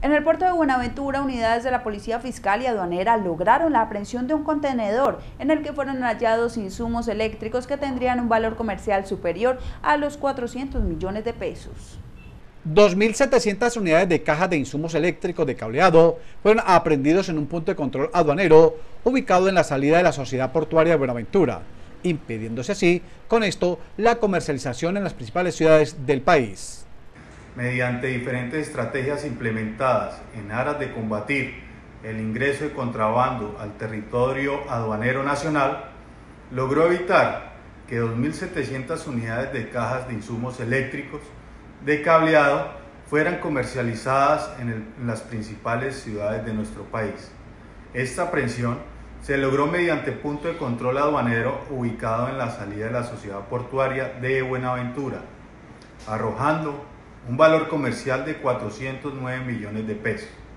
En el puerto de Buenaventura, unidades de la Policía Fiscal y Aduanera lograron la aprehensión de un contenedor en el que fueron hallados insumos eléctricos que tendrían un valor comercial superior a los 400 millones de pesos. 2.700 unidades de cajas de insumos eléctricos de cableado fueron aprehendidos en un punto de control aduanero ubicado en la salida de la Sociedad Portuaria de Buenaventura, impidiéndose así, con esto, la comercialización en las principales ciudades del país. Mediante diferentes estrategias implementadas en aras de combatir el ingreso de contrabando al territorio aduanero nacional, logró evitar que 2.700 unidades de cajas de insumos eléctricos de cableado fueran comercializadas en las principales ciudades de nuestro país. Esta aprehensión se logró mediante punto de control aduanero ubicado en la salida de la Sociedad Portuaria de Buenaventura, arrojando un valor comercial de 409 millones de pesos.